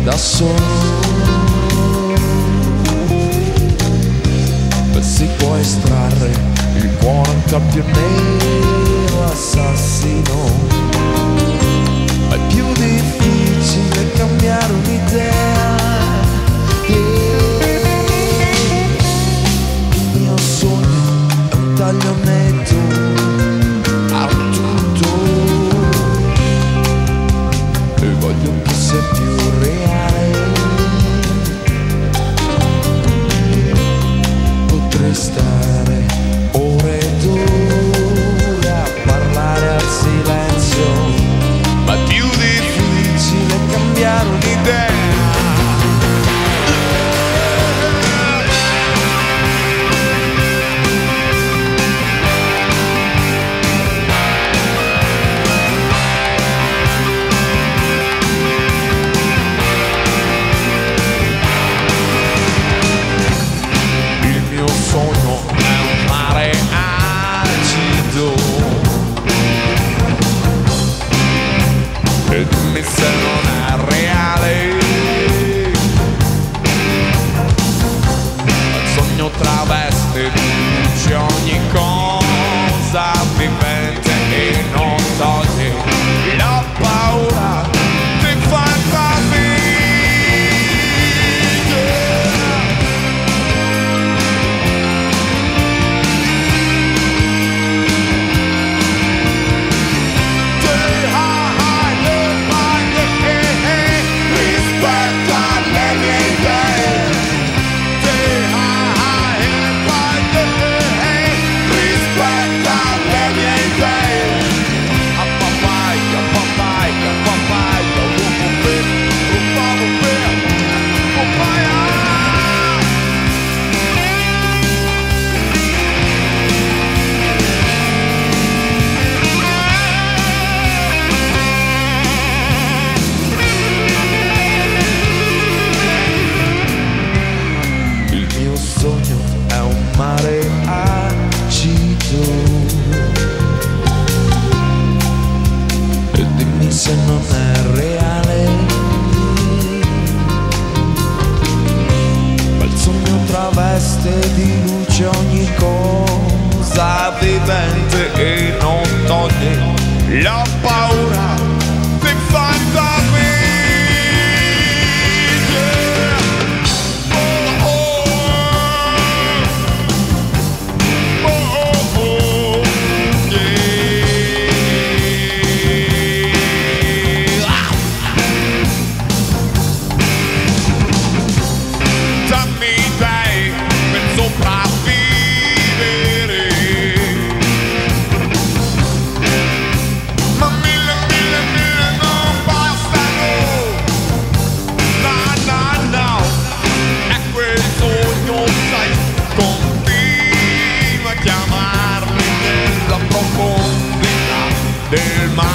da solo. Si può estrarre il cuore ancora più nero assassino, ma è più difficile cambiare un'idea. Il mio sogno è un taglio netto a tutto e voglio che sia più reale. Potrei stare ore ed ore a parlare al silenzio, ma è più difficile cambiare un'idea. Se non è reale, il sogno traveste di luce ogni cosa vivente e non toglie la paura di fantasmi. È un mare acido e dimmi se non è reale, ma il sogno traveste di luce ogni cosa vivente e non toglie la paura di fantasmi. Del